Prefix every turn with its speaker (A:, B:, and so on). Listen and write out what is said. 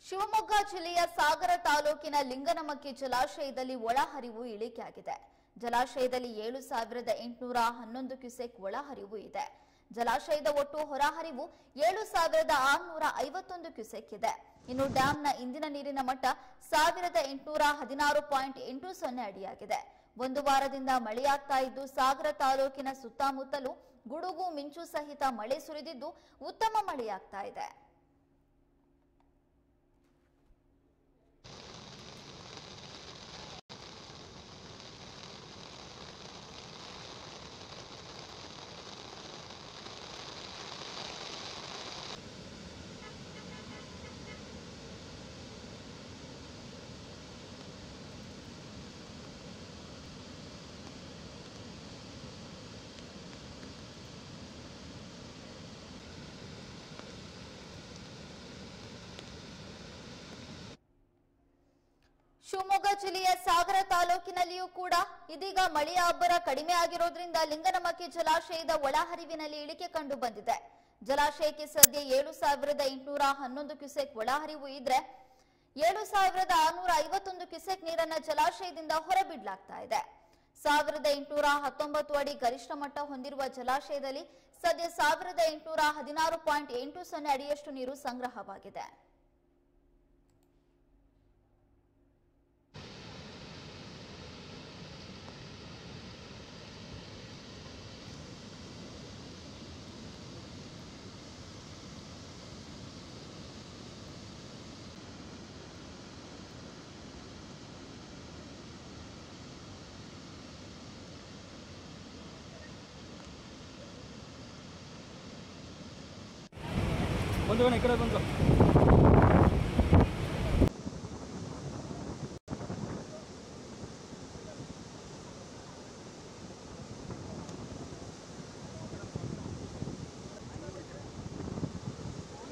A: ಶಿವಮೊಗ್ಗ ಜಿಲ್ಲೆಯ ಸಾಗರ ತಾಲೂಕಿನ ಲಿಂಗನಮಕ್ಕಿ ಜಲಾಶಯದಲ್ಲಿ ಒಳಹರಿವು ಇಳಿಕೆಯಾಗಿದೆ. ಜಲಾಶಯದಲ್ಲಿ 7,811 ಕ್ಯೂಸೆಕ್ ಒಳಹರಿವು ಇದೆ. ಜಲಾಶಯದ ಒಟ್ಟು ಹೊರಹರಿವು 7,651 ಕ್ಯೂಸೆಕ್ ಇದೆ. ಇನ್ನು ಡ್ಯಾಂನ ಇಂದಿನ ನೀರಿನ ಮಟ್ಟ 1,816.80 ಅಡಿಯಾಗಿದೆ. ಒಂದು ವಾರದಿಂದ ಮಳೆಯಾಗ್ತಾ ಇದ್ದು ಸಾಗರ ತಾಲೂಕಿನ ಸುತ್ತಮುತ್ತಲೂ ಗುಡುಗು ಮಿಂಚು ಸಹಿತ ಮಳೆ ಸುರಿದಿದ್ದು ಉತ್ತಮ ಮಳೆಯಾಗ್ತಾ ಇದೆ. ಶಿವಮೊಗ್ಗ ಜಿಲ್ಲೆಯ ಸಾಗರ ತಾಲೂಕಿನಲ್ಲಿಯೂ ಕೂಡ ಇದೀಗ ಮಳೆಯ ಅಬ್ಬರ ಕಡಿಮೆ ಆಗಿರೋದ್ರಿಂದ ಲಿಂಗನಮಕ್ಕಿ ಜಲಾಶಯದ ಒಳಹರಿವಿನಲ್ಲಿ ಇಳಿಕೆ ಕಂಡು ಬಂದಿದೆ. ಜಲಾಶಯಕ್ಕೆ ಸದ್ಯ 7,811 ಕ್ಯೂಸೆಕ್ ಒಳಹರಿವು ಇದ್ರೆ 7,651 ಕ್ಯೂಸೆಕ್ ನೀರನ್ನ ಜಲಾಶಯದಿಂದ ಹೊರಬಿಡಲಾಗ್ತಾ ಇದೆ. 1,819 ಅಡಿ ಗರಿಷ್ಠ ಮಟ್ಟ ಹೊಂದಿರುವ ಜಲಾಶಯದಲ್ಲಿ ಸದ್ಯ 1,816.80 ಅಡಿಯಷ್ಟು ನೀರು ಸಂಗ್ರಹವಾಗಿದೆ.
B: ಒಂದು ಈ ಕಡೆ ಬಂದು